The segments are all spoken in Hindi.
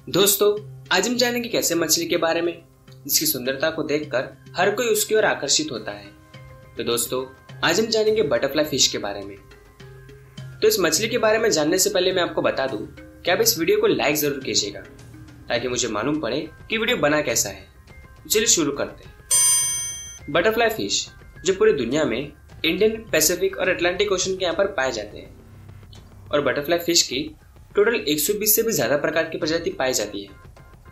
दोस्तों, आज हम जानेंगे कैसे मछली के बारे में जिसकी सुंदरता को देखकर हर कोई उसकी ओर आकर्षित होता है। तो दोस्तों, आज हम जानेंगे बटरफ्लाई फिश के बारे में। तो इस मछली के बारे में जानने से पहले मैं आपको बता दूं कि आप इस वीडियो को लाइक जरूर कीजिएगा ताकि मुझे मालूम पड़े कि वीडियो बना कैसा है। चलिए शुरू करते हैं। बटरफ्लाई फिश जो पूरी दुनिया में इंडियन, पैसिफिक और अटलांटिक ओशन के यहाँ पर पाए जाते हैं और बटरफ्लाई फिश की टोटल 120 से भी ज्यादा प्रकार की प्रजाति पाई जाती है।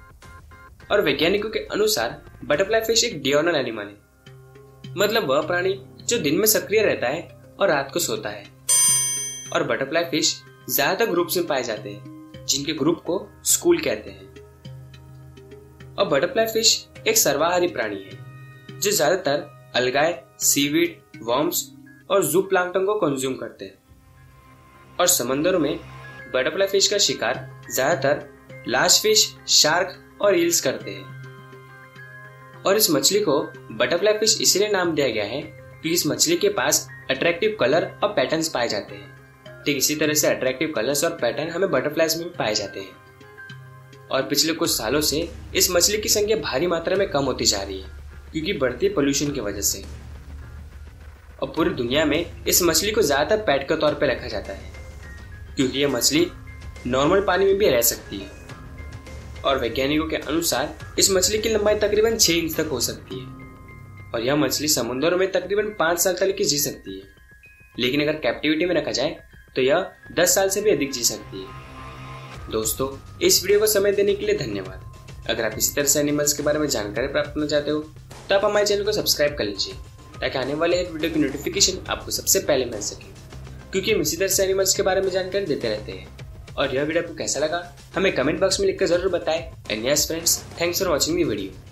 और वैज्ञानिकों के अनुसार बटरफ्लाई फिश एक डियोर्नल एनिमल है, मतलब वह प्राणी जो दिन में सक्रिय रहता है और रात को सोता है। और बटरफ्लाई फिश ज्यादातर ग्रुप्स में पाए जाते हैं जिनके ग्रुप को स्कूल कहते हैं। और बटरफ्लाई फिश एक सर्वाहारी प्राणी है जो ज्यादातर अलगाए, सीवीड, वर्म्स और जूप्लांक्टन को कंज्यूम करते हैं। और समंदरों में बटरफ्लाई फिश का शिकार ज्यादातर लार्ज फिश, शार्क और ईल्स करते हैं। और इस मछली को बटरफ्लाई फिश इसलिए नाम दिया गया है क्योंकि इस मछली के पास अट्रैक्टिव कलर और पैटर्न्स पाए जाते हैं। ठीक इसी तरह से अट्रैक्टिव कलर्स और पैटर्न हमें बटरफ्लाइज में भी पाए जाते हैं। और पिछले कुछ सालों से इस मछली की संख्या भारी मात्रा में कम होती जा रही है क्योंकि बढ़ती पोल्यूशन की वजह से। और पूरी दुनिया में इस मछली को ज्यादातर पेट के तौर पर रखा जाता है क्योंकि यह मछली नॉर्मल पानी में भी रह सकती है। और वैज्ञानिकों के अनुसार इस मछली की लंबाई तकरीबन 6 इंच तक हो सकती है और यह मछली समुद्रों में तकरीबन 5 साल तक की जी सकती है। लेकिन अगर कैप्टिविटी में रखा जाए तो यह 10 साल से भी अधिक जी सकती है। दोस्तों, इस वीडियो को समय देने के लिए धन्यवाद। अगर आप इसी तरह से एनिमल्स के बारे में जानकारी प्राप्त करना चाहते हो तो आप हमारे चैनल को सब्सक्राइब कर लीजिए ताकि आने वाले हर वीडियो की नोटिफिकेशन आपको सबसे पहले मिल सके, क्योंकि हम इसी तरह से एनिमल्स के बारे में जानकारी देते रहते हैं। और यह वीडियो आपको कैसा लगा हमें कमेंट बॉक्स में लिखकर जरूर बताएं। And yes friends, thanks for watching the video.